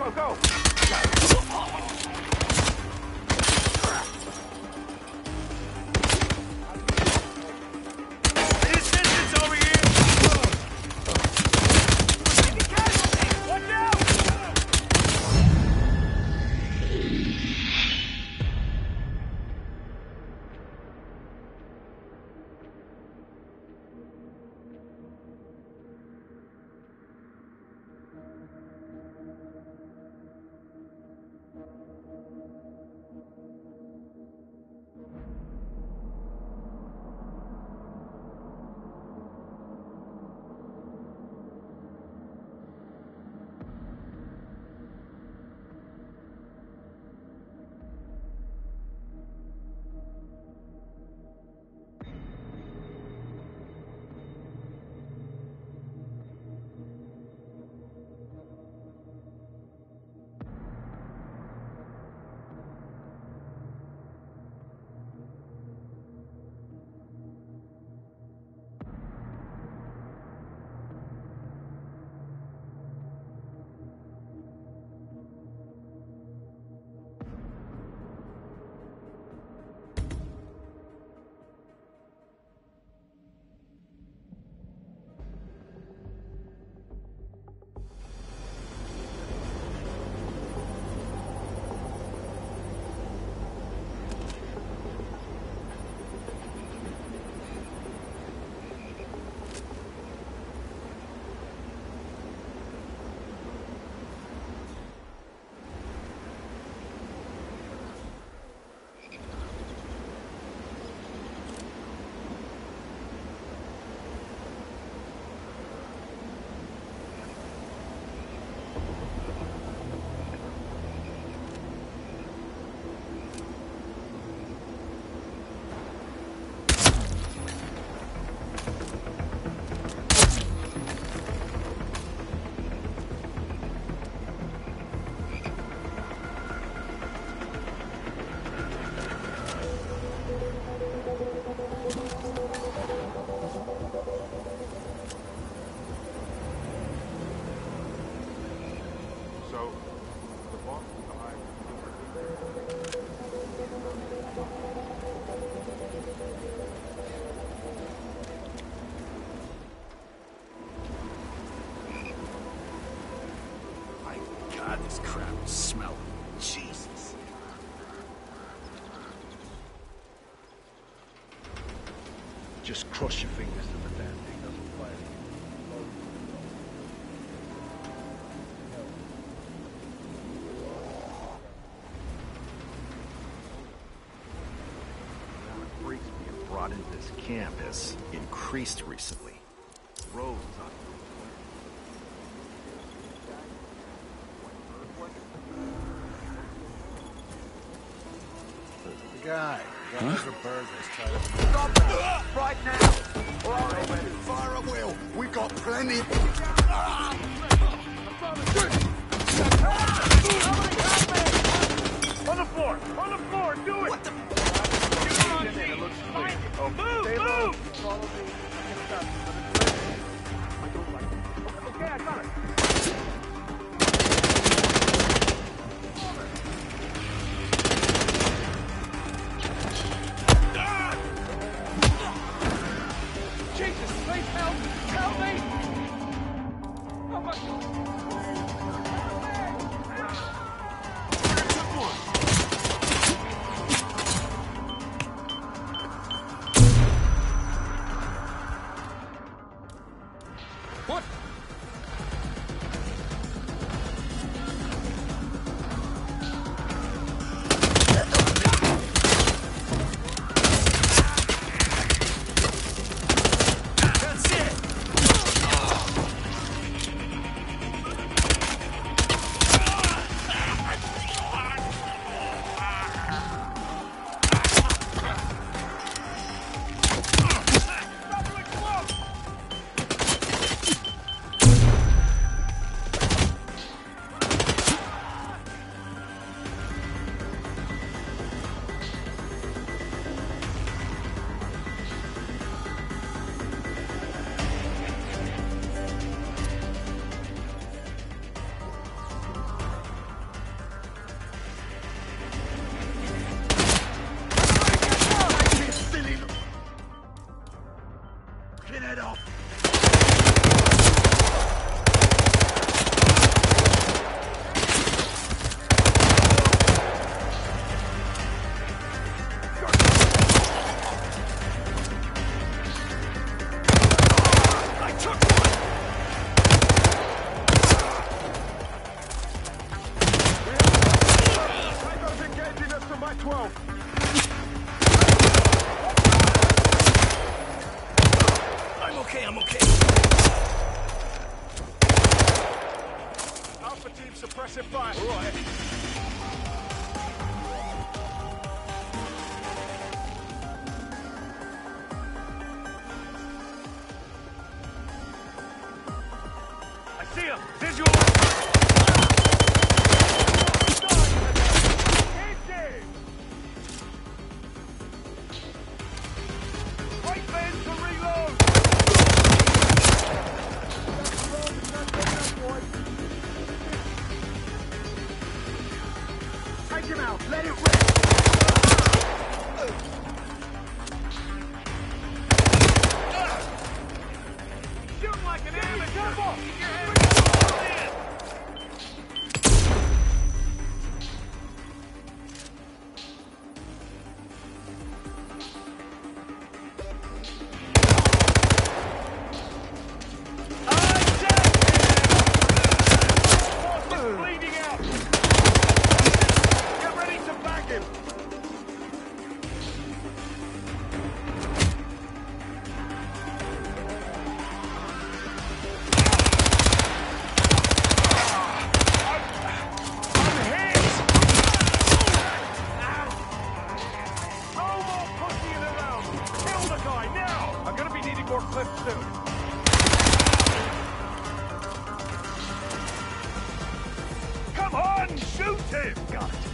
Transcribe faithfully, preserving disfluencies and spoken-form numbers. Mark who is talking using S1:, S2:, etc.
S1: go, go! Resistance over here! Taking casualties! Watch out!
S2: God, this crap is smelling. Jesus.
S3: Just cross your fingers that the damn thing doesn't fire.
S2: The amount of freaks being brought into this camp has increased recently. Roads on
S3: Guy, the guy
S2: Huh?
S3: for burgers, try to...
S1: Stop it! Right now!
S3: All right, fire at will. We got plenty.
S1: On the floor! On the floor! Do it! What the? Move! Move! Follow me. Okay, I got it. Jesus, please help! Help me! Oh my God! What?
S3: head off.
S2: I'm okay, I'm okay.
S3: Alpha team suppressive fire. All right.
S1: I see him! Visual! Easy! Wait, man, to reload!
S3: Take him out. Let it rip.
S1: Shoot like an amateur! Keep your head bleeding out! Get ready to back him! I'm hit! No more pussying around! Kill the guy now! I'm gonna be needing more clips soon. Come on, shoot him!
S2: Got it.